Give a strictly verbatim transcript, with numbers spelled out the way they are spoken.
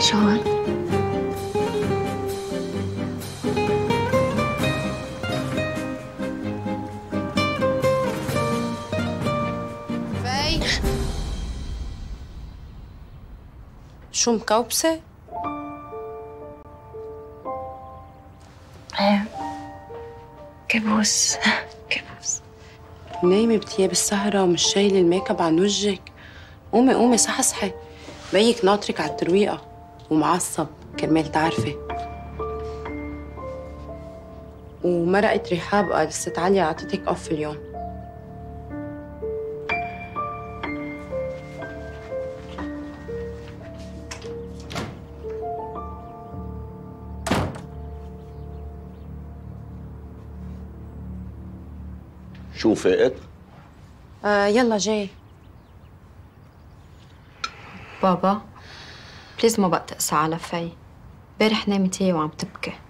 شو هاد؟ في شو مكوبسة؟ ايه كابوس كابوس. نايمة بتياب السهرة ومش شايلة الميك اب عن وجهك. قومي قومي صحصحي، بيك ناطرك على الترويقة ومعصب كرمال تعرفي. ومرقة رحاب قال ست عليا عطيتك اوف اليوم. شو فقت؟ آه يلا جاي. بابا بليز ما بقى تقسى على في. امبارح نامت هي وعم تبكي.